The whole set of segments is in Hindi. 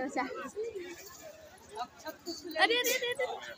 बच्चा। अरे अरे अरे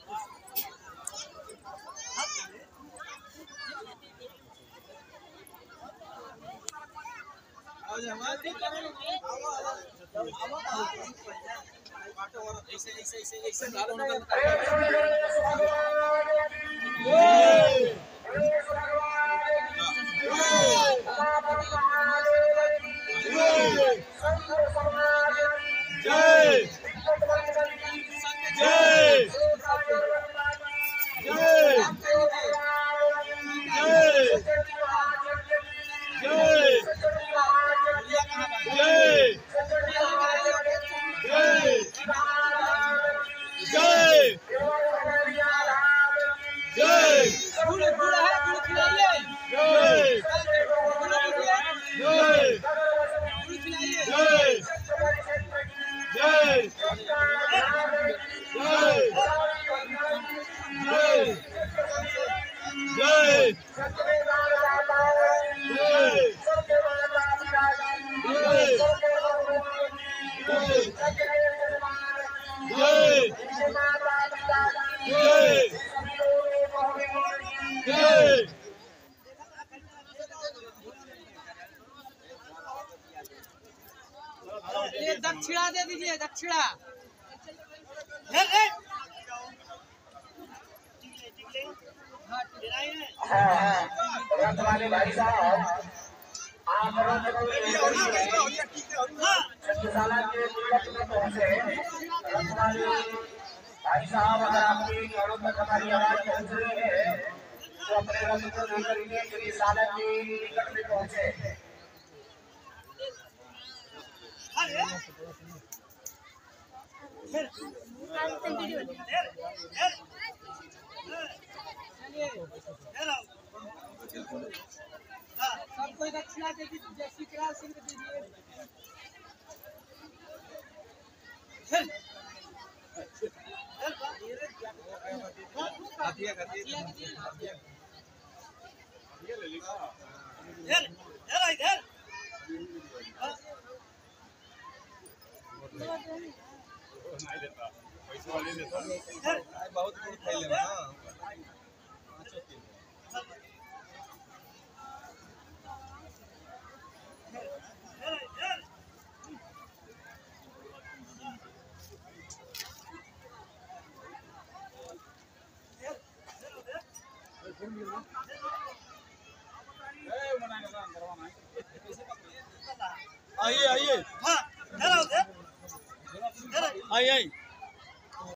दक्षिणा दे दीजिए, दक्षिणा। वाले भाई साहब आप शक्तिशाला के निकट में पहुंचे। भाई साहब अगर आपकी घरों तक हमारी आवाज पहुंच रही है तो अपने रथ को लेकर शक्तिशाला के निकट में पहुंचे। सबको दक्षिणा दे दीजिए, जय श्री कृष्ण सिंह दीजिए। बहुत गुड़ खैले ना आइए आइए, हाँ आइए आइए।